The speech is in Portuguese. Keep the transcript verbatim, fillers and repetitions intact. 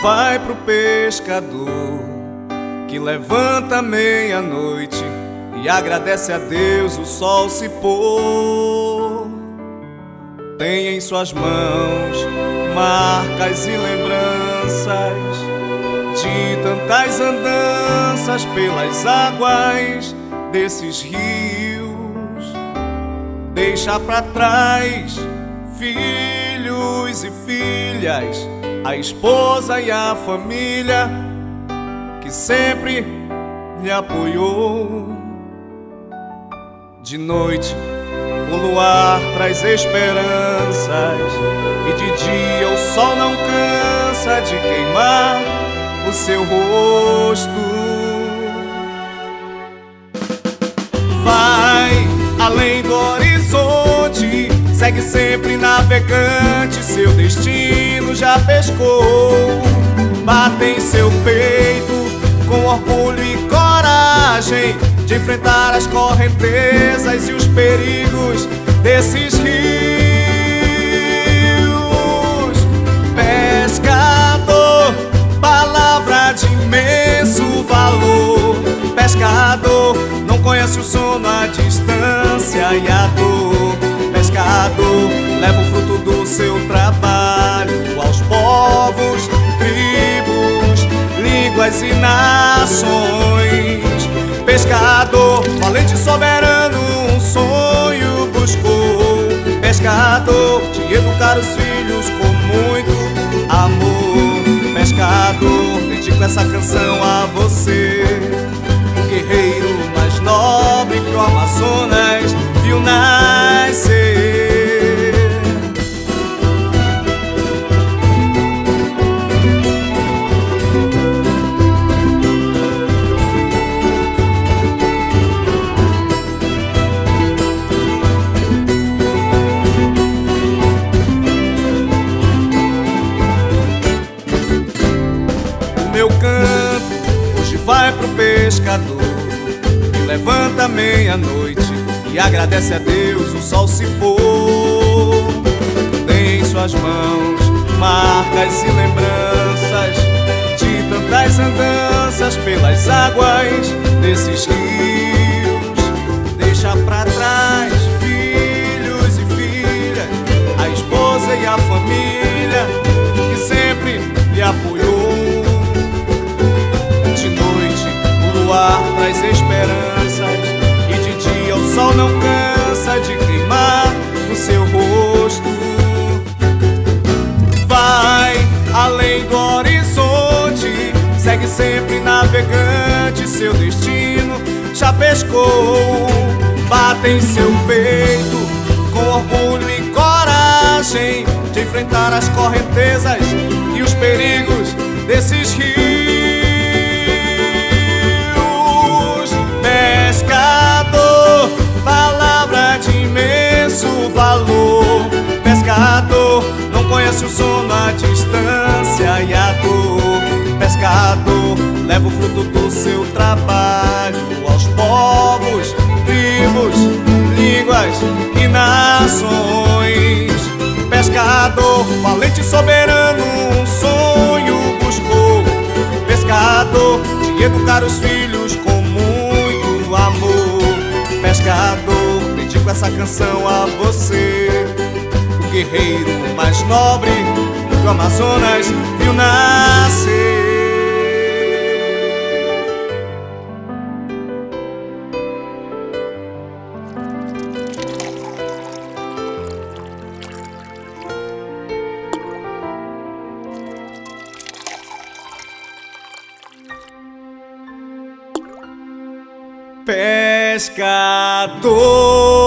vai pro pescador que levanta meia-noite e agradece a Deus o sol se pôr. Tem em suas mãos marcas e lembranças de tantas andanças pelas águas desses rios. Deixa pra trás filhos e filhas, a esposa e a família que sempre lhe apoiou. De noite o luar traz esperanças e de dia o sol não cansa de queimar o seu rosto. Vai além do horizonte, segue sempre navegante, seu destino já pescou. Bate em seu peito com orgulho e coragem de enfrentar as correntezas e os perigos desses rios. Pescador, palavra de imenso valor. Pescador, não conhece o sono, a distância e a dor. Pescador, leva o fruto do seu trabalho aos povos, tribos, línguas e nações. Pescador, valente e soberano, um sonho buscou. Pescador, de educar os filhos com muito amor. Pescador, dedico essa canção a você, o guerreiro mais nobre que o Amazonas viu nascer. Meu canto hoje vai pro pescador que levanta meia-noite e agradece a Deus o sol se pôr. Tem em suas mãos marcas e lembranças de tantas andanças pelas águas desses rios. Deixa pra trás filhos e filhas, a esposa e a família que sempre lhe apoiou. De noite o luar traz esperanças e de dia o sol não cansa de queimar no seu rosto. Vai além do horizonte, segue sempre navegante, seu destino já pescou. Bate em seu peito com orgulho e coragem de enfrentar as correntezas e os perigos desses rios. Pescador, palavra de imenso valor. Pescador, não conhece o sono, a distância e a dor. Pescador, leva o fruto do seu trabalho aos povos, tribos, línguas e nações. Pescador, valente e soberano, um sonho buscou. Pescador, de educar os filhos com muito amor. Pescador, dedico essa canção a você, o guerreiro mais nobre que o Amazonas viu nascer. Pescador,